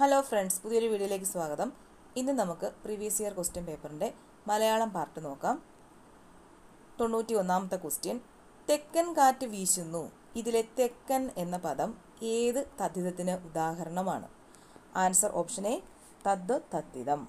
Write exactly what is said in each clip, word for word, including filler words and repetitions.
Hello friends, പുതിയൊരു വീഡിയോയിലേക്ക് സ്വാഗതം. ഇന്ന് നമുക്ക് പ്രീവിയസ് ഇയർ ക്വസ്റ്റ്യൻ പേപ്പറിൻ്റെ മലയാളം പാർട്ട് നോക്കാം. തൊണ്ണൂറ്റി ഒന്നാമത്തെ ക്വസ്റ്റ്യൻ, തെക്കൻ കാറ്റ് വീശുന്നു. ഇതിലെ തെക്കൻ എന്ന പദം ഏത് തദ്ധിതത്തിന് ഉദാഹരണമാണ്? ആൻസർ ഓപ്ഷൻ എ, തദ്ദ് തദ്ധിതം.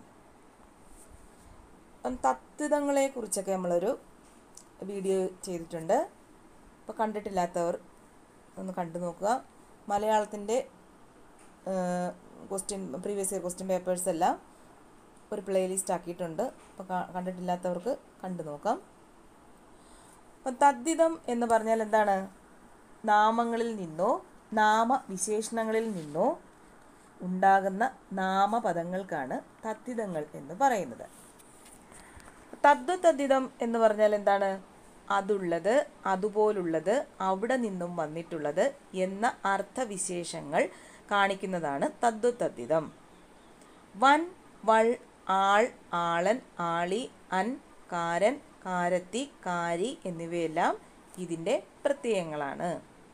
തദ്ധിതങ്ങളെ കുറിച്ചൊക്കെ നമ്മളൊരു വീഡിയോ ചെയ്തിട്ടുണ്ട്. അപ്പോൾ കണ്ടിട്ടില്ലാത്തവർ ഒന്ന് കണ്ടു നോക്കുക. മലയാളത്തിൻ്റെ question previous year question papers എല്ലാം ഒരു പ്ലേലിസ്റ്റ് ആക്കിയിട്ടുണ്ട്. അപ്പോൾ കണ്ടിട്ടില്ലാത്തവർക്ക് കണ്ടു നോക്കാം. അപ്പം തദ്ധിതം എന്ന് പറഞ്ഞാൽ എന്താണ്? നാമങ്ങളിൽ നിന്നോ നാമവിശേഷണങ്ങളിൽ നിന്നോ ഉണ്ടാകുന്ന നാമപദങ്ങൾക്കാണ് തദ്ധിതങ്ങൾ എന്ന് പറയുന്നത്. തദ്ദ് തദ്ധിതം എന്ന് പറഞ്ഞാൽ എന്താണ്? അതുള്ളത്, അതുപോലുള്ളത്, അവിടെ നിന്നും വന്നിട്ടുള്ളത് എന്ന അർത്ഥവിശേഷങ്ങൾ കാണിക്കുന്നതാണ് തദ്ദ് തദ്ധിതം. വൻ, വൾ, ആൾ, ആളൻ, ആളി, അൻ, കാരൻ, കാരത്തി, കാരി എന്നിവയെല്ലാം ഇതിൻ്റെ പ്രത്യയങ്ങളാണ്.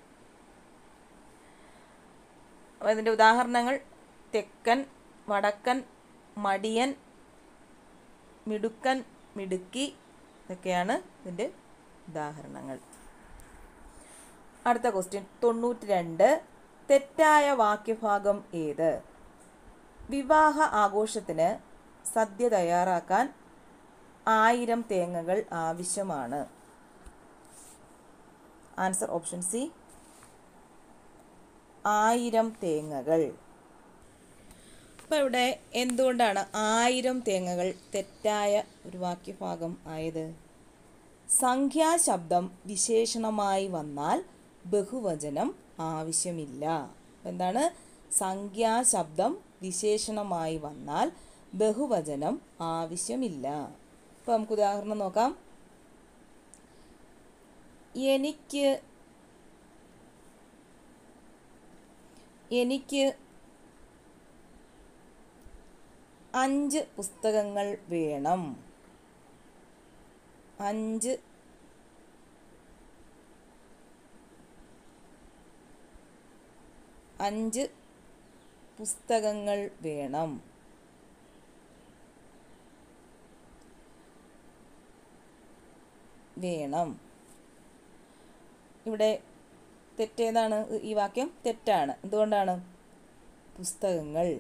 ഇതിൻ്റെ ഉദാഹരണങ്ങൾ തെക്കൻ, വടക്കൻ, മടിയൻ, മിടുക്കൻ, മിടുക്കി ഇതൊക്കെയാണ് ഇതിൻ്റെ ഉദാഹരണങ്ങൾ. അടുത്ത ക്വസ്റ്റ്യൻ തൊണ്ണൂറ്റി രണ്ട്, തെറ്റായ വാക്യഭാഗം ഏത്? വിവാഹ ആഘോഷത്തിന് സദ്യ തയ്യാറാക്കാൻ ആയിരം തേങ്ങകൾ ആവശ്യമാണ്. ആൻസർ ഓപ്ഷൻ സി, ആയിരം തേങ്ങകൾ. അപ്പോൾ ഇവിടെ എന്തുകൊണ്ടാണ് ആയിരം തേങ്ങകൾ തെറ്റായ ഒരു വാക്യഭാഗം ആയത്? സംഖ്യാശബ്ദം വിശേഷണമായി വന്നാൽ ബഹുവചനം ആവശ്യമില്ല. എന്താണ്? സംഖ്യാശബ്ദം വിശേഷണമായി വന്നാൽ ബഹുവചനം ആവശ്യമില്ല. അപ്പോൾ നമുക്ക് ഉദാഹരണം നോക്കാം. എനിക്ക് എനിക്ക് അഞ്ച് പുസ്തകങ്ങൾ വേണം. അഞ്ച് അഞ്ച് പുസ്തകങ്ങൾ വേണം. വേണം ഇവിടെ തെറ്റേതാണ്? ഈ വാക്യം തെറ്റാണ്. എന്തുകൊണ്ടാണ്? പുസ്തകങ്ങൾ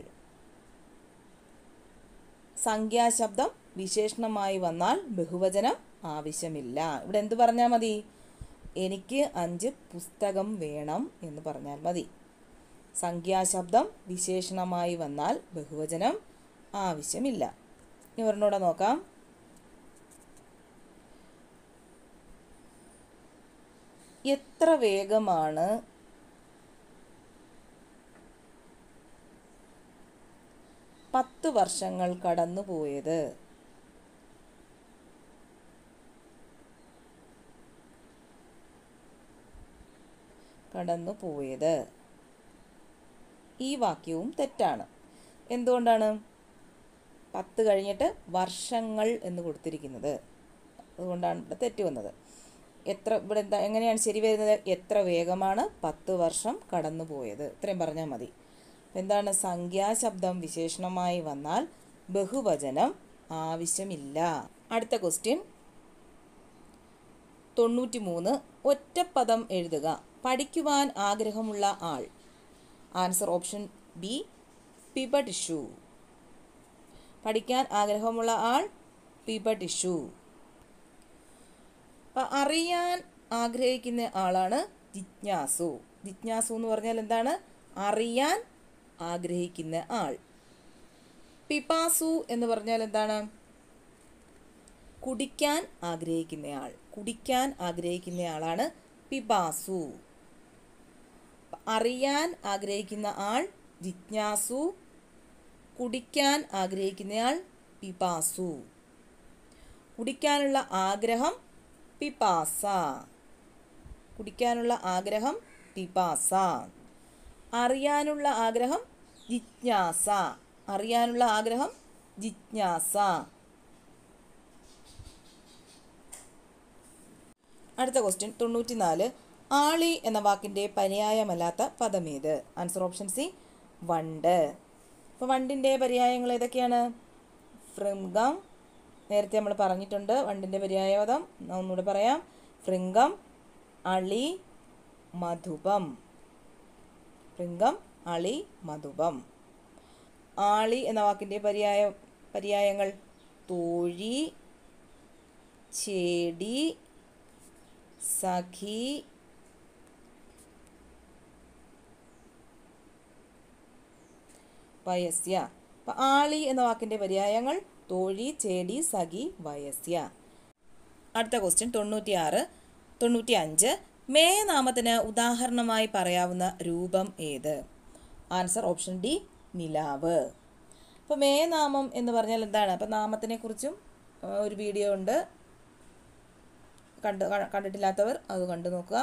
സംഖ്യാശബ്ദം വിശേഷണമായി വന്നാൽ ബഹുവചനം ആവശ്യമില്ല. ഇവിടെ എന്ത് പറഞ്ഞാൽ മതി? എനിക്ക് അഞ്ച് പുസ്തകം വേണം എന്ന് പറഞ്ഞാൽ മതി. സംഖ്യാശബ്ദം വിശേഷണമായി വന്നാൽ ബഹുവചനം ആവശ്യമില്ല. ഇനി ഒരെണ്ണൂടെ നോക്കാം. എത്ര വേഗമാണ് പത്ത് വർഷങ്ങൾ കടന്നുപോയത്? കടന്നുപോയത് ഈ വാക്യവും തെറ്റാണ്. എന്തുകൊണ്ടാണ്? പത്ത് കഴിഞ്ഞിട്ട് വർഷങ്ങൾ എന്ന് കൊടുത്തിരിക്കുന്നത്. അതുകൊണ്ടാണ് ഇവിടെ തെറ്റ് വന്നത്. എത്ര ഇവിടെ എന്താ എങ്ങനെയാണ് ശരി വരുന്നത്? എത്ര വേഗമാണ് പത്ത് വർഷം കടന്നുപോയത്. ഇത്രയും പറഞ്ഞാൽ മതി. എന്താണ്? സംഖ്യാശബ്ദം വിശേഷണമായി വന്നാൽ ബഹുവചനം ആവശ്യമില്ല. അടുത്ത ക്വസ്റ്റ്യൻ തൊണ്ണൂറ്റി മൂന്ന്, ഒറ്റപ്പദം എഴുതുക. പഠിക്കുവാൻ ആഗ്രഹമുള്ള ആൾ. ആൻസർ ഓപ്ഷൻ ബി, പിപഠിഷു. പഠിക്കാൻ ആഗ്രഹമുള്ള ആൾ പിപഠിഷു. അറിയാൻ ആഗ്രഹിക്കുന്ന ആളാണ് ജിജ്ഞാസു. ജിജ്ഞാസു എന്ന് പറഞ്ഞാൽ എന്താണ്? അറിയാൻ ആഗ്രഹിക്കുന്ന ആൾ. പിപാസു എന്ന് പറഞ്ഞാൽ എന്താണ്? കുടിക്കാൻ ആഗ്രഹിക്കുന്ന ആൾ. കുടിക്കാൻ ആഗ്രഹിക്കുന്ന ആളാണ് പിപാസു. അറിയാൻ ആഗ്രഹിക്കുന്ന ആൾ ജിജ്ഞാസു, കുടിക്കാൻ ആഗ്രഹിക്കുന്നയാൾ പിപാസു. കുടിക്കാനുള്ള ആഗ്രഹം പിപാസ. കുടിക്കാനുള്ള ആഗ്രഹം പിപാസ. അറിയാനുള്ള ആഗ്രഹം ജിജ്ഞാസ. അറിയാനുള്ള ആഗ്രഹം ജിജ്ഞാസ. അടുത്ത ക്വസ്റ്റ്യൻ തൊണ്ണൂറ്റി നാല്, ആളി എന്ന വാക്കിൻ്റെ പര്യായമല്ലാത്ത പദമേത്? ആൻസർ ഓപ്ഷൻ സി, വണ്ട്. അപ്പോൾ വണ്ടിൻ്റെ പര്യായങ്ങൾ ഏതൊക്കെയാണ്? ഭൃംഗം, നേരത്തെ നമ്മൾ പറഞ്ഞിട്ടുണ്ട് വണ്ടിൻ്റെ പര്യായപദം, ഒന്നുകൂടെ പറയാം. ഭൃംഗം, അളി, മധുപം. ഭൃംഗം, അളി, മധുപം. ആളി എന്ന വാക്കിൻ്റെ പര്യായ പര്യായങ്ങൾ തോഴി, ചേടി, സഖി, വയസ്യ. അപ്പം ആളി എന്ന വാക്കിൻ്റെ പര്യായങ്ങൾ തോഴി, ചേടി, സഖി, വയസ്യ. അടുത്ത ക്വസ്റ്റ്യൻ തൊണ്ണൂറ്റിയാറ് തൊണ്ണൂറ്റി അഞ്ച് മേനാമത്തിന് ഉദാഹരണമായി പറയാവുന്ന രൂപം ഏത്? ആൻസർ ഓപ്ഷൻ ഡി നിലാവ്. അപ്പോൾ മേനാമം എന്ന് പറഞ്ഞാൽ എന്താണ്? അപ്പം നാമത്തിനെ കുറിച്ചും ഒരു വീഡിയോ ഉണ്ട്, കണ്ട് കണ്ടിട്ടില്ലാത്തവർ അത് കണ്ടു നോക്കുക.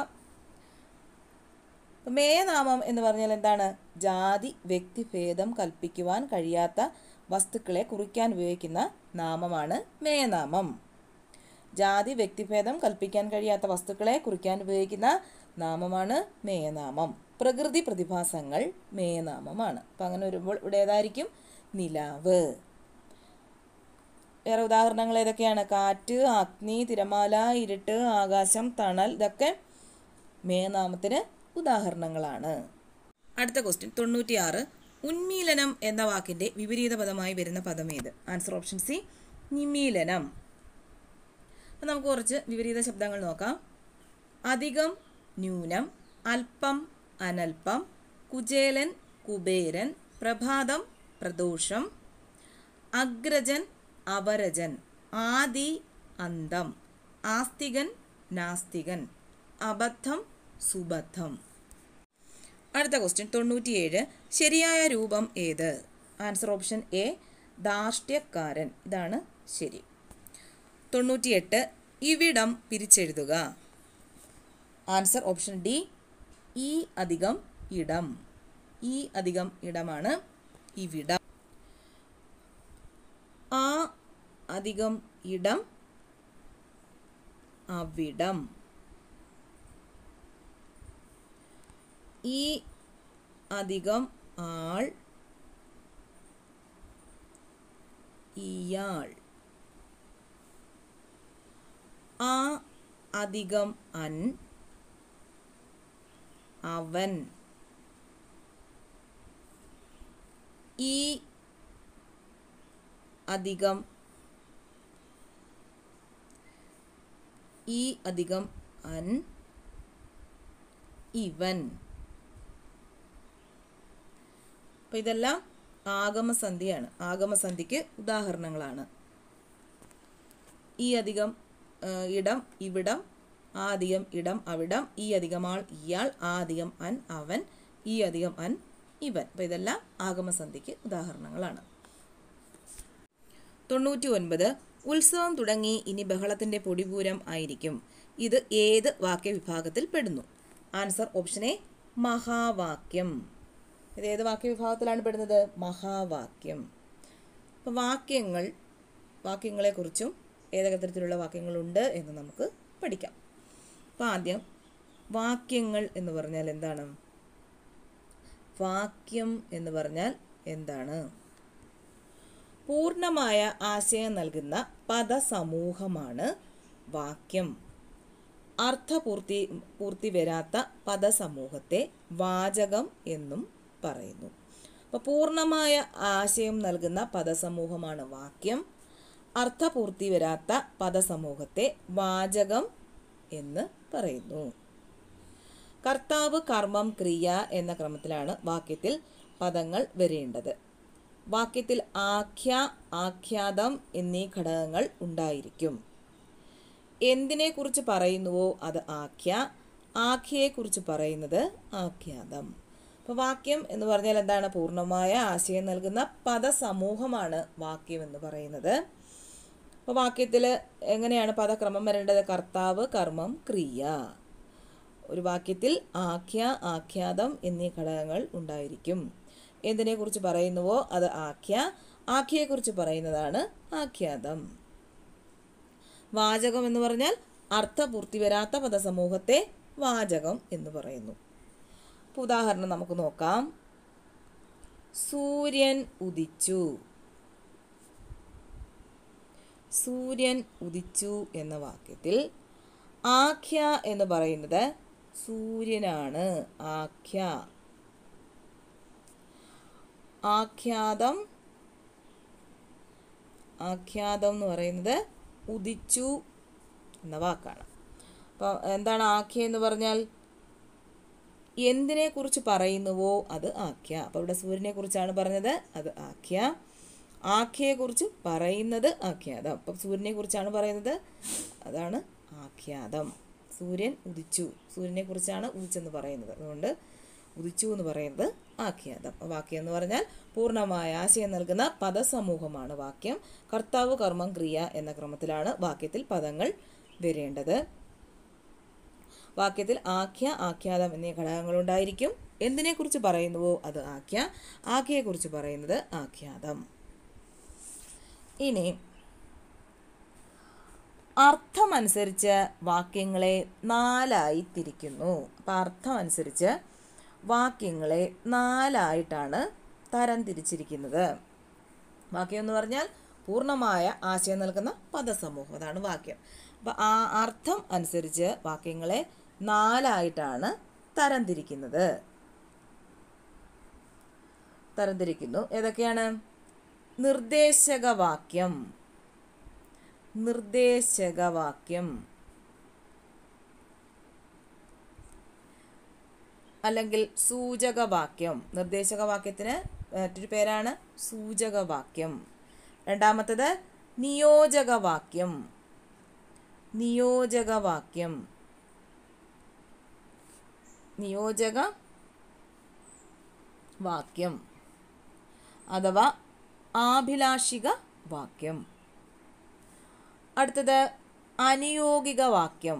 മേനാമം എന്ന് പറഞ്ഞാൽ എന്താണ്? ജാതി വ്യക്തിഭേദം കൽപ്പിക്കുവാൻ കഴിയാത്ത വസ്തുക്കളെ കുറിക്കാൻ ഉപയോഗിക്കുന്ന നാമമാണ് മേനാമം. ജാതി വ്യക്തിഭേദം കൽപ്പിക്കാൻ കഴിയാത്ത വസ്തുക്കളെ കുറിക്കാൻ ഉപയോഗിക്കുന്ന നാമമാണ് മേനാമം. പ്രകൃതി പ്രതിഭാസങ്ങൾ മേനാമമാണ്. അപ്പം അങ്ങനെ വരുമ്പോൾ ഇവിടെ ഏതായിരിക്കും? നിലാവ്. വേറെ ഉദാഹരണങ്ങൾ ഏതൊക്കെയാണ്? കാറ്റ്, അഗ്നി, തിരമാല, ഇരുട്ട്, ആകാശം, തണൽ, ഇതൊക്കെ മേനാമത്തിന് ഉദാഹരണങ്ങളാണ്. അടുത്ത ക്വസ്റ്റ്യൻ തൊണ്ണൂറ്റിയാറ് ഉന്മീലനം എന്ന വാക്കിൻ്റെ വിപരീത പദമായി വരുന്ന പദം ഏത്? ആൻസർ ഓപ്ഷൻ സി നിമീലനം. അപ്പം നമുക്ക് കുറച്ച് വിപരീത ശബ്ദങ്ങൾ നോക്കാം. അധികം, ന്യൂനം, അല്പം, അനൽപം, കുചേലൻ, കുബേരൻ, പ്രഭാതം, പ്രദോഷം, അഗ്രജൻ, അവരജൻ, ആദി, അന്തം, ആസ്തികൻ, നാസ്തികൻ, അബദ്ധം, സുബദ്ധം. അടുത്ത ക്വസ്റ്റ്യൻ തൊണ്ണൂറ്റിയേഴ് ശരിയായ രൂപം ഏത്? ആൻസർ ഓപ്ഷൻ എ ധാർഷ്ട്യക്കാരൻ. ഇതാണ് ശരി. തൊണ്ണൂറ്റിയെട്ട് ഇവിടം പിരിച്ചെഴുതുക. ആൻസർ ഓപ്ഷൻ ഡി ഈ അധികം ഇടം. ഈ അധികം ഇടമാണ് ഇവിടം. ആ അധികം ഇടം അവിടം. ഈ അധികം ആൾ ഇയാൾ. ആ അധികം അൻ അവൻ. ഈ അധികം ഈ അധികം അൻ ഇവൻ. അപ്പം ഇതെല്ലാം ആഗമസന്ധിയാണ്. ആഗമസന്ധിക്ക് ഉദാഹരണങ്ങളാണ്. ഈ അധികം ഇടം ഇവിടം, ആ അധികം ഇടം അവിടം, ഈ അധികം ആൾ ഇയാൾ, ആ അധികം അൻ അവൻ, ഈ അധികം അൻ ഇവൻ. അപ്പം ഇതെല്ലാം ആഗമസന്ധിക്ക് ഉദാഹരണങ്ങളാണ്. തൊണ്ണൂറ്റി ഒൻപത് ഉത്സവം തുടങ്ങി ഇനി ബഹളത്തിൻ്റെ പൊടിപൂരം ആയിരിക്കും. ഇത് ഏത് വാക്യവിഭാഗത്തിൽ പെടുന്നു? ആൻസർ ഓപ്ഷൻ എ മഹാവാക്യം. ഇത് ഏത് വാക്യവിഭാഗത്തിലാണ് പെടുന്നത്? മഹാവാക്യം. അപ്പം വാക്യങ്ങൾ വാക്യങ്ങളെക്കുറിച്ചും ഏതൊക്കെ തരത്തിലുള്ള വാക്യങ്ങളുണ്ട് എന്ന് നമുക്ക് പഠിക്കാം. അപ്പം ആദ്യം വാക്യങ്ങൾ എന്ന് പറഞ്ഞാൽ എന്താണ്? വാക്യം എന്ന് പറഞ്ഞാൽ എന്താണ്? പൂർണ്ണമായ ആശയം നൽകുന്ന പദസമൂഹമാണ് വാക്യം. അർത്ഥപൂർത്തി പൂർത്തി വരാത്ത പദസമൂഹത്തെ വാചകം എന്നും പറയുന്നു. അപ്പോൾ പൂർണ്ണമായ ആശയം നൽകുന്ന പദസമൂഹമാണ് വാക്യം. അർത്ഥപൂർത്തി വരാത്ത പദസമൂഹത്തെ വാചകം എന്ന് പറയുന്നു. കർത്താവ്, കർമ്മം, ക്രിയ എന്ന ക്രമത്തിലാണ് വാക്യത്തിൽ പദങ്ങൾ വരേണ്ടത്. വാക്യത്തിൽ ആഖ്യ, ആഖ്യാതം എന്നീ ഘടകങ്ങൾ ഉണ്ടായിരിക്കും. എന്തിനെക്കുറിച്ച് പറയുന്നുവോ അത് ആഖ്യ, ആഖ്യയെക്കുറിച്ച് പറയുന്നത് ആഖ്യാതം. അപ്പോൾ വാക്യം എന്ന് പറഞ്ഞാൽ എന്താണ്? പൂർണ്ണമായ ആശയം നൽകുന്ന പദസമൂഹമാണ് വാക്യം എന്ന് പറയുന്നത്. അപ്പോൾ വാക്യത്തിൽ എങ്ങനെയാണ് പദക്രമം വരേണ്ടത്? കർത്താവ്, കർമ്മം, ക്രിയ. ഒരു വാക്യത്തിൽ ആഖ്യ, ആഖ്യാതം എന്നീ ഘടകങ്ങൾ ഉണ്ടായിരിക്കും. എന്തിനെക്കുറിച്ച് പറയുന്നുവോ അത് ആഖ്യ, ആഖ്യയെക്കുറിച്ച് പറയുന്നതാണ് ആഖ്യാതം. വാചകം എന്ന് പറഞ്ഞാൽ അർത്ഥപൂർത്തി വരാത്ത പദസമൂഹത്തെ വാചകം എന്ന് പറയുന്നു. ഉദാഹരണം നമുക്ക് നോക്കാം. സൂര്യൻ ഉദിച്ചു. സൂര്യൻ ഉദിച്ചു എന്ന വാക്യത്തിൽ ആഖ്യ എന്ന് പറയുന്നത് സൂര്യനാണ്. ആഖ്യ. ആഖ്യാതം ആഖ്യാതം എന്ന് പറയുന്നത് ഉദിച്ചു എന്ന വാക്കാണ്. അപ്പോൾ എന്താണ് ആഖ്യ എന്ന് പറഞ്ഞാൽ? എന്തിനെ കുറിച്ച് പറയുന്നുവോ അത് ആഖ്യ. അപ്പോൾ ഇവിടെ സൂര്യനെ കുറിച്ചാണ് പറഞ്ഞത്, അത് ആഖ്യ. ആഖ്യയെക്കുറിച്ച് പറയുന്നത് ആഖ്യാതം. അപ്പം സൂര്യനെ കുറിച്ചാണ് പറയുന്നത്, അതാണ് ആഖ്യാതം. സൂര്യൻ ഉദിച്ചു, സൂര്യനെ കുറിച്ചാണ് ഉദിച്ചെന്ന് പറയുന്നത്, അതുകൊണ്ട് ഉദിച്ചു എന്ന് പറയുന്നത് ആഖ്യാതം. വാക്യം എന്ന് പറഞ്ഞാൽ പൂർണ്ണമായ ആശയം നൽകുന്ന പദസമൂഹമാണ് വാക്യം. കർത്താവ്, കർമ്മം, ക്രിയ എന്ന ക്രമത്തിലാണ് വാക്യത്തിൽ പദങ്ങൾ വരേണ്ടത്. വാക്യത്തിൽ ആഖ്യ, ആഖ്യാതം എന്നീ ഘടകങ്ങളുണ്ടായിരിക്കും. എന്തിനെക്കുറിച്ച് പറയുന്നുവോ അത് ആഖ്യ, ആഖ്യയെക്കുറിച്ച് പറയുന്നത് ആഖ്യാതം. ഇനി അർത്ഥമനുസരിച്ച് വാക്യങ്ങളെ നാലായി തിരിക്കുന്നു. അപ്പം അർത്ഥമനുസരിച്ച് വാക്യങ്ങളെ നാലായിട്ടാണ് തരം തിരിച്ചിരിക്കുന്നത്. വാക്യം എന്ന് പറഞ്ഞാൽ പൂർണ്ണമായ ആശയം നൽകുന്ന പദസമൂഹം, അതാണ് വാക്യം. അപ്പം ആ അർത്ഥം അനുസരിച്ച് വാക്യങ്ങളെ നാലായിട്ടാണ് തരംതിരിക്കുന്നത്. തരംതിരിക്കുന്നു. ഏതൊക്കെയാണ്? നിർദ്ദേശകവാക്യം, നിർദ്ദേശകവാക്യം അല്ലെങ്കിൽ സൂചകവാക്യം. നിർദ്ദേശകവാക്യത്തിന് മറ്റൊരു പേരാണ് സൂചകവാക്യം. രണ്ടാമത്തത് നിയോജകവാക്യം, നിയോജകവാക്യം നിയോജക വാക്യം അഥവാ ആഭിലാഷിക വാക്യം. അടുത്തത് അനുയോഗിക വാക്യം,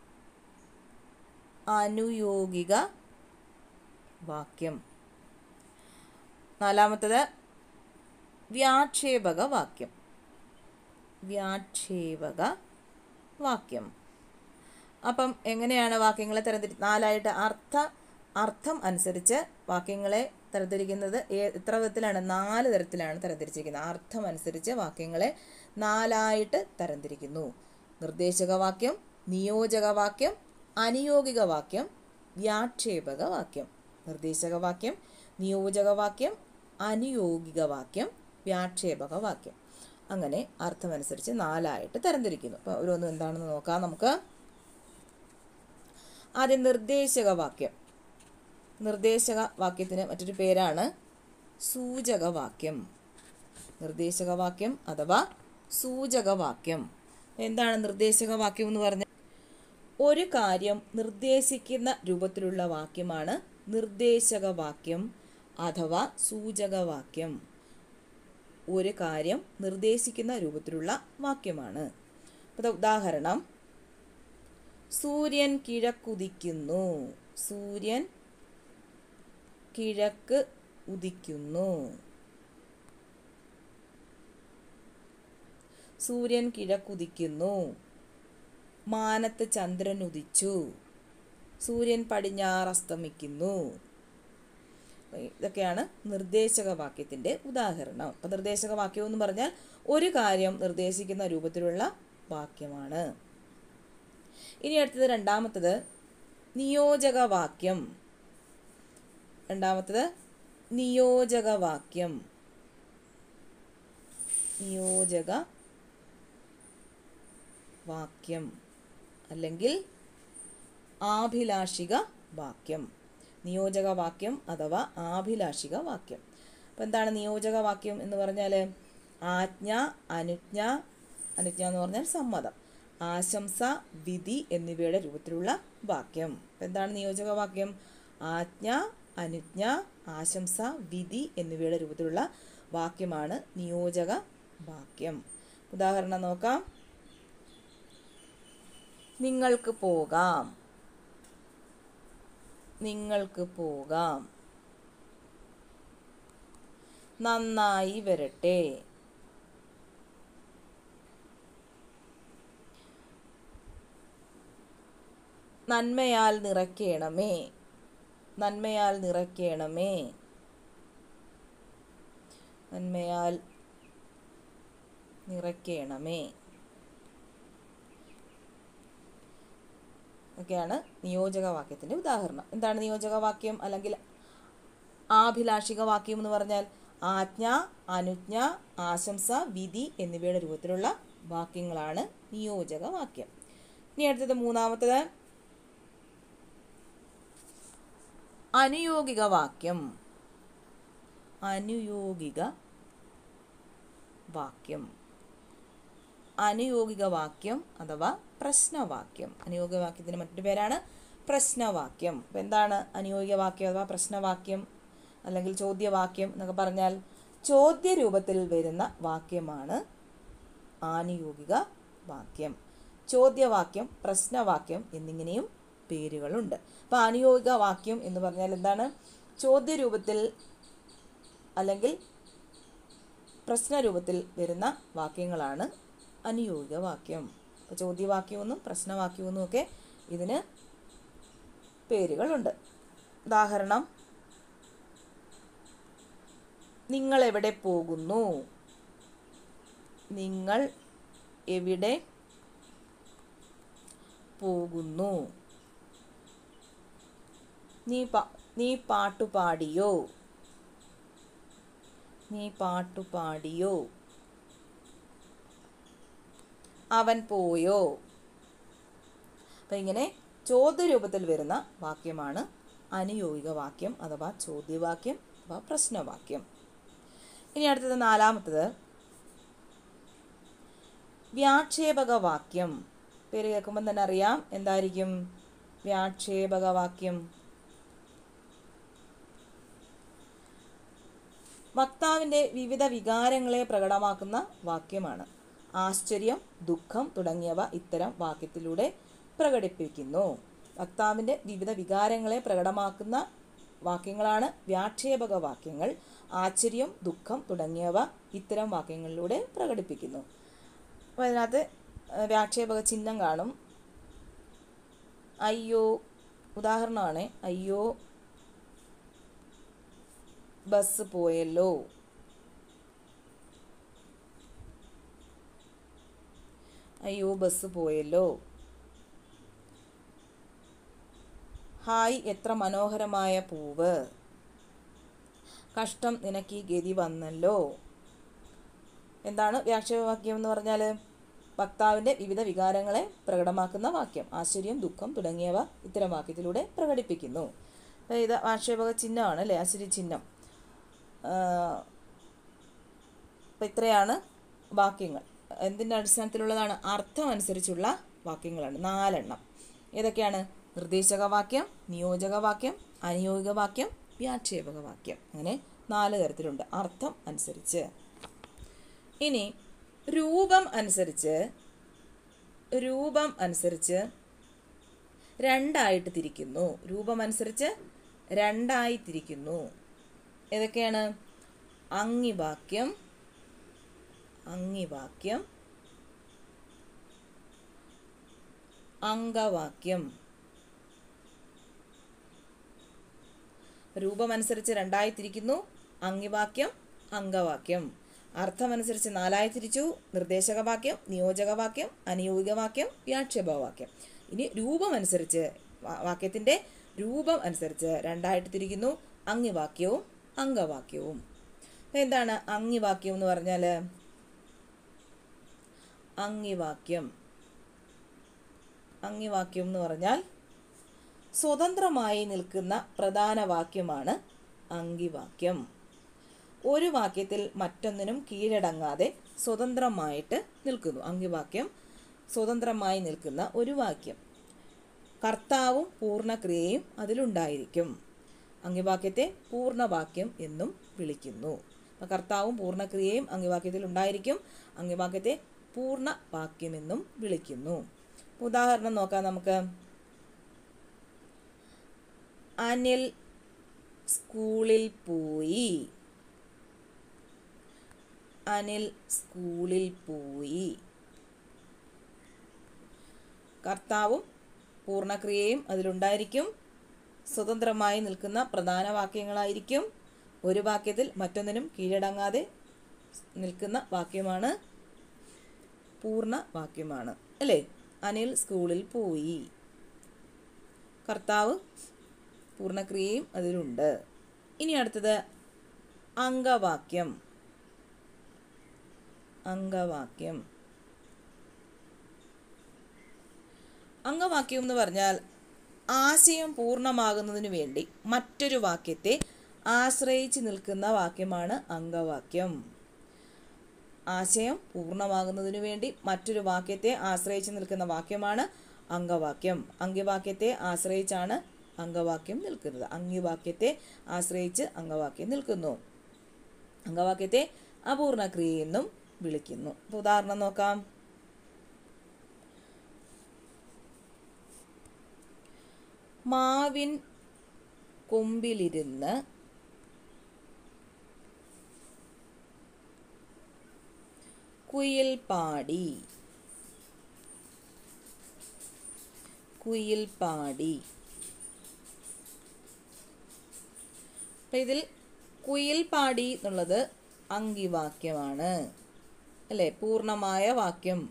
അനുയോഗിക വാക്യം. നാലാമത്തത് വ്യാക്ഷേപക വാക്യം, വ്യാക്ഷേപക വാക്യം. അപ്പം എങ്ങനെയാണ് വാക്യങ്ങളെ തരംതിരി നാലായിട്ട് അർത്ഥ അർത്ഥം അനുസരിച്ച് വാക്യങ്ങളെ തരംതിരിക്കുന്നത്? എത്ര വിധത്തിലാണ്? നാല് തരത്തിലാണ് തരംതിരിച്ചിരിക്കുന്നത്. അർത്ഥം അനുസരിച്ച് വാക്യങ്ങളെ നാലായിട്ട് തരംതിരിക്കുന്നു. നിർദ്ദേശക വാക്യം, നിയോജക വാക്യം, അനുയോഗിക വാക്യം, വ്യാക്ഷേപക വാക്യം. നിർദ്ദേശക വാക്യം, നിയോജക വാക്യം, അനുയോഗിക വാക്യം, വ്യാക്ഷേപക വാക്യം. അങ്ങനെ അർത്ഥമനുസരിച്ച് നാലായിട്ട് തരംതിരിക്കുന്നു. അപ്പോൾ ഓരോന്നും എന്താണെന്ന് നോക്കാം നമുക്ക്. ആദ്യം നിർദ്ദേശക വാക്യം. നിർദ്ദേശക വാക്യത്തിന് മറ്റൊരു പേരാണ് സൂചകവാക്യം. നിർദ്ദേശക വാക്യം അഥവാ സൂചകവാക്യം. എന്താണ് നിർദ്ദേശക വാക്യം എന്ന് പറഞ്ഞാൽ? ഒരു കാര്യം നിർദ്ദേശിക്കുന്ന രൂപത്തിലുള്ള വാക്യമാണ് നിർദ്ദേശക വാക്യം അഥവാ സൂചകവാക്യം. ഒരു കാര്യം നിർദ്ദേശിക്കുന്ന രൂപത്തിലുള്ള വാക്യമാണ്. ഉദാഹരണം, സൂര്യൻ കിഴക്കുദിക്കുന്നു, സൂര്യൻ കിഴക്ക് ഉദിക്കുന്നു, സൂര്യൻ കിഴക്കുദിക്കുന്നു. മാനത്ത് ചന്ദ്രൻ ഉദിച്ചു, സൂര്യൻ പടിഞ്ഞാറ് അസ്തമിക്കുന്നു. ഇതൊക്കെയാണ് നിർദ്ദേശക വാക്യത്തിൻ്റെ ഉദാഹരണം. അപ്പം നിർദ്ദേശക വാക്യം എന്ന് പറഞ്ഞാൽ ഒരു കാര്യം നിർദ്ദേശിക്കുന്ന രൂപത്തിലുള്ള വാക്യമാണ്. ഇനി അടുത്തത് രണ്ടാമത്തത് നിയോജകവാക്യം. രണ്ടാമത്തത് നിയോജകവാക്യം, നിയോജക വാക്യം അല്ലെങ്കിൽ ആഭിലാഷിക വാക്യം. നിയോജക വാക്യം അഥവാ ആഭിലാഷിക വാക്യം. അപ്പം എന്താണ് നിയോജക വാക്യം എന്ന് പറഞ്ഞാൽ? ആജ്ഞ, അനുജ്ഞ, അനുജ്ഞ എന്ന് പറഞ്ഞാൽ സമ്മതം, ആശംസ, വിധി എന്നിവയുടെ രൂപത്തിലുള്ള വാക്യം. അപ്പം എന്താണ് നിയോജക വാക്യം? ആജ്ഞ, അനുജ്ഞ, ആശംസ, വിധി എന്നിവയുടെ രൂപത്തിലുള്ള വാക്യമാണ് നിയോജക വാക്യം. ഉദാഹരണം നോക്കാം. നിങ്ങൾക്ക് പോകാം, നിങ്ങൾക്ക് പോകാം. നന്നായി വരട്ടെ, നന്മയാൽ നിറയ്ക്കണമേ, നന്മയാൽ നിറയ്ക്കണമേ. നന്മയാൽ നിറയ്ക്കണമേ. ഒക്കെയാണ് നിയോജകവാക്യത്തിൻ്റെ ഉദാഹരണം. എന്താണ് നിയോജകവാക്യം അല്ലെങ്കിൽ ആഭിലാഷിക വാക്യം എന്ന് പറഞ്ഞാൽ? ആജ്ഞ, അനുജ്ഞ, ആശംസ, വിധി എന്നിവയുടെ രൂപത്തിലുള്ള വാക്യങ്ങളാണ് നിയോജകവാക്യം. ഇനി അടുത്തത് മൂന്നാമത്തത് അനുയോഗിക വാക്യം. അനുയോഗിക വാക്യം അനുയോഗിക വാക്യം അഥവാ പ്രശ്നവാക്യം. അനുയോഗിക വാക്യത്തിന് മറ്റൊരു പേരാണ് പ്രശ്നവാക്യം. അപ്പം എന്താണ് അനുയോഗിക വാക്യം അഥവാ പ്രശ്നവാക്യം അല്ലെങ്കിൽ ചോദ്യവാക്യം എന്നൊക്കെ പറഞ്ഞാൽ? ചോദ്യ രൂപത്തിൽ വരുന്ന വാക്യമാണ് ആനുയോഗിക വാക്യം. ചോദ്യവാക്യം, പ്രശ്നവാക്യം എന്നിങ്ങനെയും പേരുകളുണ്ട്. അപ്പോൾ അനുയോഗിക വാക്യം എന്ന് പറഞ്ഞാൽ എന്താണ്? ചോദ്യ രൂപത്തിൽ അല്ലെങ്കിൽ പ്രശ്നരൂപത്തിൽ വരുന്ന വാക്യങ്ങളാണ് അനുയോഗിക വാക്യം. അപ്പോൾ ചോദ്യവാക്യമെന്നും പ്രശ്നവാക്യമെന്നും ഒക്കെ ഇതിന് പേരുകളുണ്ട്. ഉദാഹരണം: നിങ്ങൾ എവിടെ പോകുന്നു? നിങ്ങൾ എവിടെ പോകുന്നു? നീ പാ നീ പാട്ടുപാടിയോ? നീ പാട്ടുപാടിയോ? അവൻ പോയോ? അപ്പം ഇങ്ങനെ ചോദ്യരൂപത്തിൽ വരുന്ന വാക്യമാണ് അനുയോഗിക വാക്യം അഥവാ ചോദ്യവാക്യം അഥവാ പ്രശ്നവാക്യം. ഇനി അടുത്തത് നാലാമത്തത് വ്യാക്ഷേപക വാക്യം. പേര് കേൾക്കുമ്പോൾ തന്നെ അറിയാം എന്തായിരിക്കും വ്യാക്ഷേപക വാക്യം. വക്താവിൻ്റെ വിവിധ വികാരങ്ങളെ പ്രകടമാക്കുന്ന വാക്യമാണ്. ആശ്ചര്യം, ദുഃഖം തുടങ്ങിയവ ഇത്തരം വാക്യത്തിലൂടെ പ്രകടിപ്പിക്കുന്നു. വക്താവിൻ്റെ വിവിധ വികാരങ്ങളെ പ്രകടമാക്കുന്ന വാക്യങ്ങളാണ് വ്യാക്ഷേപക വാക്യങ്ങൾ. ആശ്ചര്യം, ദുഃഖം തുടങ്ങിയവ ഇത്തരം വാക്യങ്ങളിലൂടെ പ്രകടിപ്പിക്കുന്നു. അപ്പോൾ അതിനകത്ത് വ്യാക്ഷേപക ചിഹ്നം കാണും. അയ്യോ, ഉദാഹരണമാണ് അയ്യോ ബസ് പോയല്ലോ. അയ്യോ ബസ് പോയല്ലോ. ഹായ്, എത്ര മനോഹരമായ പൂവ്. കഷ്ടം, നിനക്ക് ഈ ഗതി വന്നല്ലോ. എന്താണ് വ്യാക്ഷേപവാക്യം എന്ന് പറഞ്ഞാൽ? വക്താവിൻ്റെ വിവിധ വികാരങ്ങളെ പ്രകടമാക്കുന്ന വാക്യം. ആശ്ചര്യം, ദുഃഖം തുടങ്ങിയവ ഇത്തരം വാക്യത്തിലൂടെ പ്രകടിപ്പിക്കുന്നു. ഇത് ആക്ഷേപക ചിഹ്നമാണ് അല്ലേ, ആശ്ചര്യ ചിഹ്നം. അപ്പം ഇത്രയാണ് വാക്യങ്ങൾ. എന്തിൻ്റെ അടിസ്ഥാനത്തിലുള്ളതാണ്? അർത്ഥം അനുസരിച്ചുള്ള വാക്യങ്ങളാണ് നാലെണ്ണം. ഏതൊക്കെയാണ്? നിർദ്ദേശക വാക്യം, നിയോജക വാക്യം, അനുയോഗിക വാക്യം, വ്യാക്ഷേപക വാക്യം. അങ്ങനെ നാല് തരത്തിലുണ്ട് അർത്ഥം അനുസരിച്ച്. ഇനി രൂപം അനുസരിച്ച് രൂപം അനുസരിച്ച് രണ്ടായിട്ട് തിരിക്കുന്നു. രൂപം അനുസരിച്ച് രണ്ടായി തിരിക്കുന്നു. ഏതൊക്കെയാണ്? അങ്ങിവാക്യം, അങ്ങിവാക്യം, അംഗവാക്യം. രൂപമനുസരിച്ച് രണ്ടായി തിരിക്കുന്നു. അങ്ങിവാക്യം, അംഗവാക്യം. അർത്ഥമനുസരിച്ച് നാലായി തിരിച്ചു. നിർദ്ദേശക വാക്യം, നിയോജക വാക്യം, അനുയോഗിക വാക്യം, വ്യാക്ഷേപക വാക്യം. ഇനി രൂപമനുസരിച്ച് വാക്യത്തിൻ്റെ രൂപം അനുസരിച്ച് രണ്ടായിട്ട് തിരിക്കുന്നു. അങ്ങിവാക്യവും അംഗവാക്യവും. അപ്പം എന്താണ് അങ്ങിവാക്യം എന്ന് പറഞ്ഞാൽ? അങ്ങിവാക്യം അങ്ങിവാക്യം എന്ന് പറഞ്ഞാൽ സ്വതന്ത്രമായി നിൽക്കുന്ന പ്രധാന വാക്യമാണ് അങ്കിവാക്യം. ഒരു വാക്യത്തിൽ മറ്റൊന്നിനും കീഴടങ്ങാതെ സ്വതന്ത്രമായിട്ട് നിൽക്കുന്നു. അങ്കിവാക്യം സ്വതന്ത്രമായി നിൽക്കുന്ന ഒരു വാക്യം. കർത്താവും പൂർണ്ണക്രിയയും അതിലുണ്ടായിരിക്കും. അങ്കിവാക്യത്തെ പൂർണ്ണവാക്യം എന്നും വിളിക്കുന്നു. കർത്താവും പൂർണ്ണക്രിയയും അങ്കിവാക്യത്തിൽ ഉണ്ടായിരിക്കും. അങ്കിവാക്യത്തെ പൂർണ്ണ വാക്യമെന്നും വിളിക്കുന്നു. ഉദാഹരണം നോക്കാം നമുക്ക്. അനിൽ സ്കൂളിൽ പോയി. അനിൽ സ്കൂളിൽ പോയി. കർത്താവും പൂർണ്ണക്രിയയും അതിലുണ്ടായിരിക്കും. സ്വതന്ത്രമായി നിൽക്കുന്ന പ്രധാന വാക്യങ്ങളായിരിക്കും. ഒരു വാക്യത്തിൽ മറ്റൊന്നിനും കീഴടങ്ങാതെ നിൽക്കുന്ന വാക്യമാണ് പൂർണ്ണ വാക്യമാണ് അല്ലേ? അനിൽ സ്കൂളിൽ പോയി. കർത്താവ് പൂർണ്ണക്രിയയും അതിലുണ്ട്. ഇനി അടുത്തത് അംഗവാക്യം. അംഗവാക്യം അംഗവാക്യം എന്ന് പറഞ്ഞാൽ ആശയം പൂർണ്ണമാകുന്നതിന് വേണ്ടി മറ്റൊരു വാക്യത്തെ ആശ്രയിച്ച് നിൽക്കുന്ന വാക്യമാണ് അംഗവാക്യം. ആശയം പൂർണ്ണമാകുന്നതിന് വേണ്ടി മറ്റൊരു വാക്യത്തെ ആശ്രയിച്ച് നിൽക്കുന്ന വാക്യമാണ് അംഗവാക്യം. അംഗവാക്യത്തെ ആശ്രയിച്ചാണ് അംഗവാക്യം നിൽക്കുന്നത്. അംഗവാക്യത്തെ ആശ്രയിച്ച് അംഗവാക്യം നിൽക്കുന്നു. അംഗവാക്യത്തെ അപൂർണ ക്രിയ എന്നും വിളിക്കുന്നു. ഉദാഹരണം നോക്കാം. മാവിൻ കൊമ്പിലിരുന്ന് കുയിൽ പാടി. കുയിൽ പാടി. അപ്പം ഇതിൽ കുയിൽ പാടി എന്നുള്ളത് അംഗിവാക്യമാണ് അല്ലേ? പൂർണ്ണമായ വാക്യം.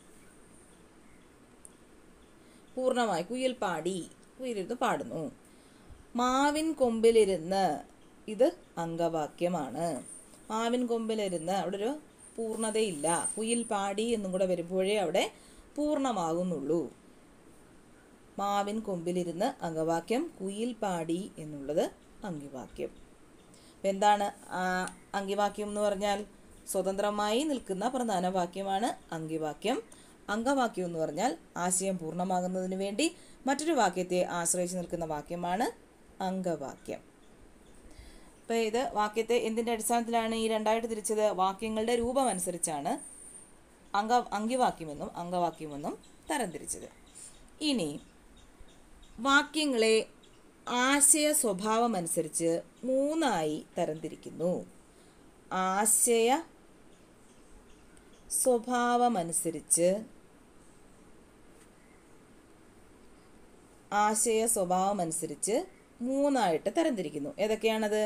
പൂർണ്ണമായി കുയിൽ പാടി, കുയിലിരുന്ന് പാടുന്നു. മാവിൻ കൊമ്പിലിരുന്ന്, ഇത് അംഗവാക്യമാണ്. മാവിൻ കൊമ്പിലിരുന്ന് അവിടെ ഒരു പൂർണ്ണതയില്ല. കുയിൽ പാടി എന്നും കൂടെ വരുമ്പോഴേ അവിടെ പൂർണ്ണമാകുന്നുള്ളൂ. മാവിൻ കൊമ്പിലിരുന്ന് അംഗവാക്യം, കുയിൽ പാടി എന്നുള്ളത് അംഗിവാക്യം. അപ്പം എന്താണ് അംഗിവാക്യം എന്ന് പറഞ്ഞാൽ? സ്വതന്ത്രമായി നിൽക്കുന്ന പ്രധാന വാക്യമാണ് അംഗിവാക്യം. അംഗവാക്യം എന്ന് പറഞ്ഞാൽ ആശയം പൂർണ്ണമാകുന്നതിന് വേണ്ടി മറ്റൊരു വാക്യത്തെ ആശ്രയിച്ച് നിൽക്കുന്ന വാക്യമാണ് അംഗവാക്യം. അപ്പോൾ ഇത് വാക്യത്തെ എന്തിൻ്റെ അടിസ്ഥാനത്തിലാണ് ഈ രണ്ടായിട്ട് തിരിച്ചത്? വാക്യങ്ങളുടെ രൂപം അനുസരിച്ചാണ് അംഗ അംഗിവാക്യമെന്നും അംഗവാക്യമെന്നും തരംതിരിച്ചത്. ഇനി വാക്യങ്ങളെ ആശയ സ്വഭാവം അനുസരിച്ച് മൂന്നായി തരംതിരിക്കുന്നു. ആശയ സ്വഭാവമനുസരിച്ച് ആശയ സ്വഭാവമനുസരിച്ച് മൂന്നായിട്ട് തരംതിരിക്കുന്നു. ഏതൊക്കെയാണത്?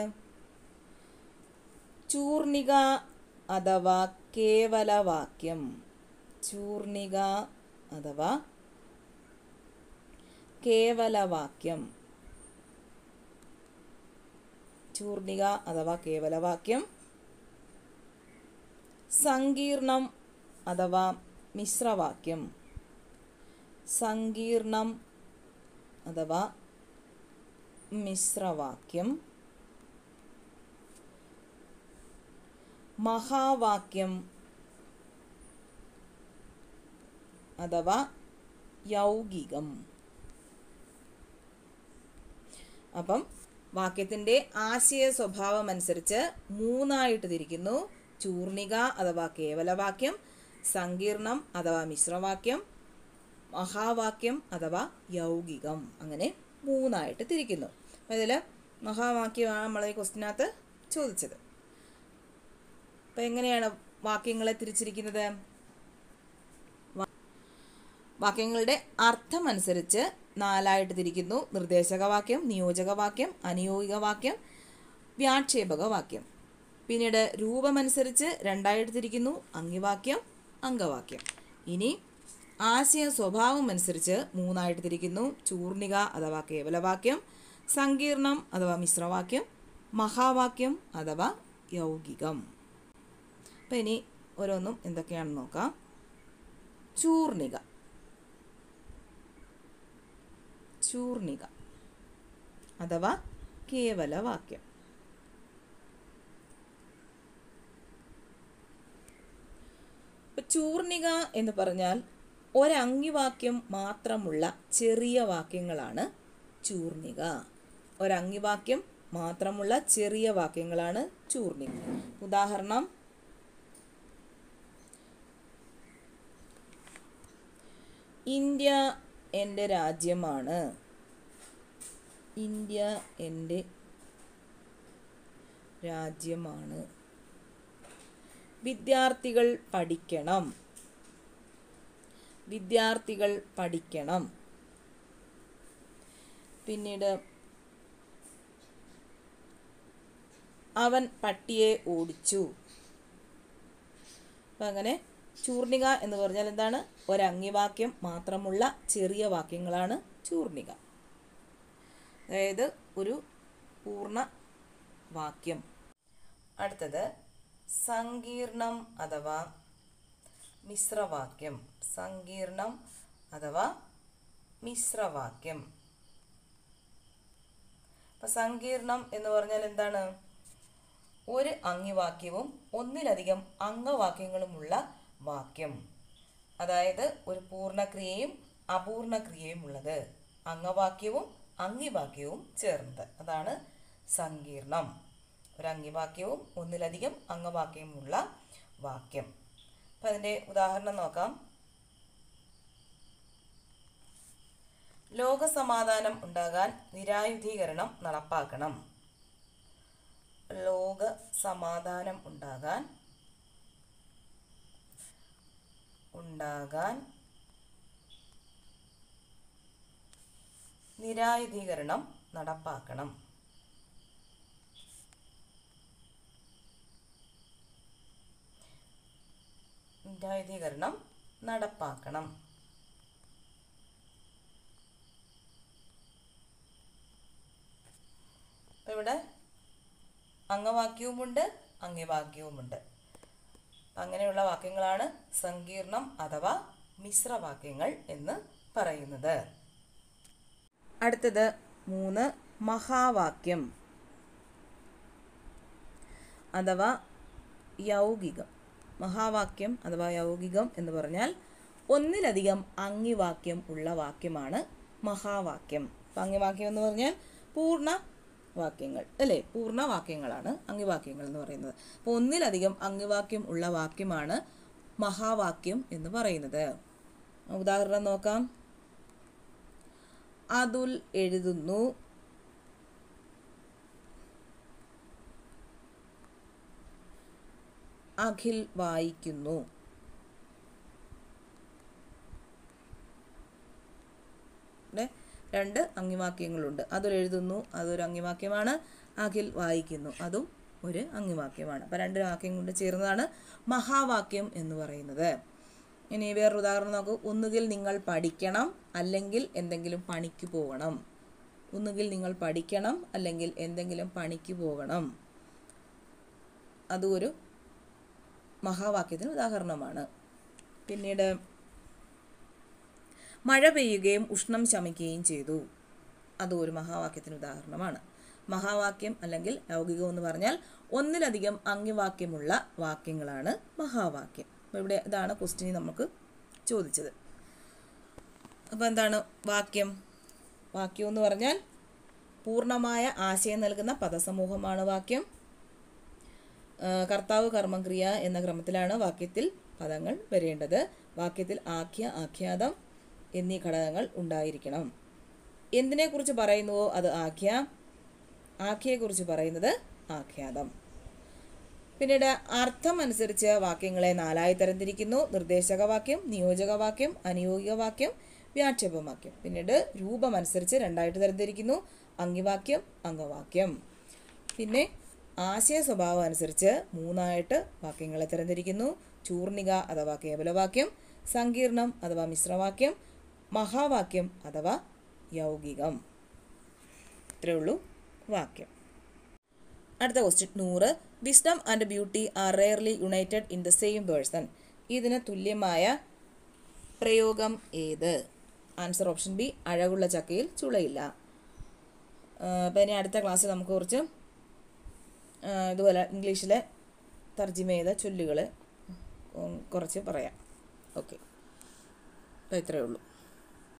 ചൂർണിക അഥവാ കേവലവാക്യം. ചൂർണിക അഥവാ കേവലവാക്യം. ചൂർണിക അഥവാ കേവലവാക്യം. സങ്കീർണം അഥവാ മിശ്രവാക്യം. സങ്കീർണം അഥവാ മിശ്രവാക്യം. മഹാവാക്യം അഥവാ യൗകികം. അപ്പം വാക്യത്തിൻ്റെ ആശയ സ്വഭാവം അനുസരിച്ച് മൂന്നായിട്ട് തിരിക്കുന്നു. ചൂർണിക അഥവാ കേവലവാക്യം, സങ്കീർണം അഥവാ മിശ്രവാക്യം, മഹാവാക്യം അഥവാ യൗകികം. അങ്ങനെ മൂന്നായിട്ട് തിരിക്കുന്നു. അപ്പം ഇതിൽ മഹാവാക്യമാണ് നമ്മളെ ക്വസ്റ്റിനകത്ത് ചോദിച്ചത്. അപ്പം എങ്ങനെയാണ് വാക്യങ്ങളെ തിരിച്ചിരിക്കുന്നത്? വാക്യങ്ങളുടെ അർത്ഥമനുസരിച്ച് നാലായിട്ട് തിരിക്കുന്നു. നിർദ്ദേശക വാക്യം, നിയോജക വാക്യം, അനിയോഗിക വാക്യം, വ്യാക്ഷേപക വാക്യം. പിന്നീട് രൂപമനുസരിച്ച് രണ്ടായിട്ട് തിരിക്കുന്നു. അംഗിവാക്യം, അംഗവാക്യം. ഇനി ആശയ സ്വഭാവം അനുസരിച്ച് മൂന്നായിട്ട് തിരിക്കുന്നു. ചൂർണിക അഥവാ കേവലവാക്യം, സങ്കീർണം അഥവാ മിശ്രവാക്യം, മഹാവാക്യം അഥവാ യൗകികം. അപ്പം ഇനി ഓരോന്നും എന്തൊക്കെയാണെന്ന് നോക്കാം. ചൂർണിക. ചൂർണിക അഥവാ കേവലവാക്യം. ചൂർണിക എന്ന് പറഞ്ഞാൽ ഒരംഗിവാക്യം മാത്രമുള്ള ചെറിയ വാക്യങ്ങളാണ് ചൂർണിക. ഒരംഗിവാക്യം മാത്രമുള്ള ചെറിയ വാക്യങ്ങളാണ് ചൂർണിക. ഉദാഹരണം: ഇന്ത്യ എൻ്റെ രാജ്യമാണ്. ഇന്ത്യ എൻ്റെ രാജ്യമാണ്. വിദ്യാർത്ഥികൾ പഠിക്കണം. വിദ്യാർത്ഥികൾ പഠിക്കണം. പിന്നീട് അവൻ പട്ടിയെ ഓടിച്ചു. അപ്പം അങ്ങനെ ചൂർണിക എന്ന് പറഞ്ഞാൽ എന്താണ്? ഒരംഗിവാക്യം മാത്രമുള്ള ചെറിയ വാക്യങ്ങളാണ് ചൂർണിക. അതായത് ഒരു പൂർണ്ണ വാക്യം. അടുത്തത് സങ്കീർണം അഥവാ മിശ്രവാക്യം. സങ്കീർണം അഥവാ മിശ്രവാക്യം. അപ്പം സങ്കീർണം എന്ന് പറഞ്ഞാൽ എന്താണ്? ഒരു അംഗിവാക്യവും ഒന്നിലധികം അംഗവാക്യങ്ങളുമുള്ള വാക്യം. അതായത് ഒരു പൂർണ്ണക്രിയയും അപൂർണക്രിയയും ഉള്ളത്. അംഗവാക്യവും അംഗിവാക്യവും ചേർന്നത്. അതാണ് സങ്കീർണം. ഒരു അംഗിവാക്യവും ഒന്നിലധികം അംഗവാക്യവുമുള്ള വാക്യം. അപ്പം അതിൻ്റെ ഉദാഹരണം നോക്കാം. ലോകസമാധാനം ഉണ്ടാകാൻ നിരായുധീകരണം നടപ്പാക്കണം. ലോക സമാധാനം ഉണ്ടാകാൻ ഉണ്ടാകാൻ നിരായുധീകരണം നടപ്പാക്കണം. നിരായുധീകരണം നടപ്പാക്കണം. ഇവിടെ അംഗവാക്യവുമുണ്ട് അംഗിവാക്യവുമുണ്ട്. അങ്ങനെയുള്ള വാക്യങ്ങളാണ് സങ്കീർണം അഥവാ മിശ്രവാക്യങ്ങൾ എന്ന് പറയുന്നത്. അടുത്തത് മൂന്ന് മഹാവാക്യം അഥവാ യൗകികം. മഹാവാക്യം അഥവാ യൗകികം എന്ന് പറഞ്ഞാൽ ഒന്നിലധികം അംഗിവാക്യം ഉള്ള വാക്യമാണ് മഹാവാക്യം. അപ്പം അംഗിവാക്യം എന്ന് പറഞ്ഞാൽ പൂർണ്ണ വാക്യങ്ങൾ അല്ലേ? പൂർണ്ണ വാക്യങ്ങളാണ് അംഗിവാക്യങ്ങൾ എന്ന് പറയുന്നത്. അപ്പോൾ ഒന്നിലധികം അംഗിവാക്യം ഉള്ള വാക്യമാണ് മഹാവാക്യം എന്ന് പറയുന്നത്. ഉദാഹരണം നോക്കാം. അതുൽ എഴുതുന്നു, അഖിൽ വായിക്കുന്നു. രണ്ട് അംഗിവാക്യങ്ങളുണ്ട്. അതുൽ എഴുതുന്നു അതൊരു അംഗിവാക്യമാണ്. അഖിൽ വായിക്കുന്നു അതും ഒരു അംഗിവാക്യമാണ്. അപ്പം രണ്ട് വാക്യം കൊണ്ട് ചേർന്നതാണ് മഹാവാക്യം എന്ന് പറയുന്നത്. ഇനി വേറൊരു ഉദാഹരണം നോക്കൂ. ഒന്നുകിൽ നിങ്ങൾ പഠിക്കണം അല്ലെങ്കിൽ എന്തെങ്കിലും പണിക്ക് പോകണം. ഒന്നുകിൽ നിങ്ങൾ പഠിക്കണം അല്ലെങ്കിൽ എന്തെങ്കിലും പണിക്ക് പോകണം. അതും ഒരു മഹാവാക്യത്തിന് ഉദാഹരണമാണ്. പിന്നീട് മഴ പെയ്യുകയും ഉഷ്ണം ശമിക്കുകയും ചെയ്തു. അതും ഒരു മഹാവാക്യത്തിന് ഉദാഹരണമാണ്. മഹാവാക്യം അല്ലെങ്കിൽ ലൗകികം എന്ന് പറഞ്ഞാൽ ഒന്നിലധികം അംഗിവാക്യമുള്ള വാക്യങ്ങളാണ് മഹാവാക്യം. അപ്പോൾ ഇവിടെ ഇതാണ് ക്വസ്റ്റ്യൻ നമുക്ക് ചോദിച്ചത്. അപ്പോൾ എന്താണ് വാക്യം? വാക്യം എന്ന് പറഞ്ഞാൽ പൂർണ്ണമായ ആശയം നൽകുന്ന പദസമൂഹമാണ് വാക്യം. കർത്താവ് കർമ്മം ക്രിയ എന്ന ക്രമത്തിലാണ് വാക്യത്തിൽ പദങ്ങൾ വരേണ്ടത്. വാക്യത്തിൽ ആഖ്യ, ആഖ്യാതം എന്നീ ഘടകങ്ങൾ ഉണ്ടായിരിക്കണം. എന്തിനെക്കുറിച്ച് പറയുന്നുവോ അത് ആഖ്യ, ആഖ്യയെക്കുറിച്ച് പറയുന്നത് ആഖ്യാതം. പിന്നീട് അർത്ഥം അനുസരിച്ച് വാക്യങ്ങളെ നാലായി തരംതിരിക്കുന്നു. നിർദ്ദേശക വാക്യം, നിയോജക വാക്യം, അനിയോഗിക വാക്യം, വ്യാക്ഷേപവാക്യം. പിന്നീട് രൂപം അനുസരിച്ച് രണ്ടായിട്ട് തരംതിരിക്കുന്നു. അംഗിവാക്യം, അംഗവാക്യം. പിന്നെ ആശയ സ്വഭാവം അനുസരിച്ച് മൂന്നായിട്ട് വാക്യങ്ങളെ തരംതിരിക്കുന്നു. ചൂർണിക അഥവാ കേവലവാക്യം, സങ്കീർണം അഥവാ മിശ്രവാക്യം, മഹാവാക്യം അഥവാ യൗകികം. ഇത്രയേ ഉള്ളൂ വാക്യം. അടുത്ത ക്വസ്റ്റ്യൻ നൂറ്. Wisdom and beauty are rarely united in the same person. ഇതിന് തുല്യമായ പ്രയോഗം ഏത്? ആൻസർ ഓപ്ഷൻ ബി, അഴകുള്ള ചക്കയിൽ ചുളയില്ല. അപ്പം ഇനി അടുത്ത ക്ലാസ്സിൽ നമുക്ക് കുറച്ച് ഇതുപോലെ ഇംഗ്ലീഷിലെ തർജ്ജിമ ചെയ്ത ചൊല്ലുകൾ കുറച്ച് പറയാം. ഓക്കെ, അപ്പോൾ ഇത്രയേ ഉള്ളൂ.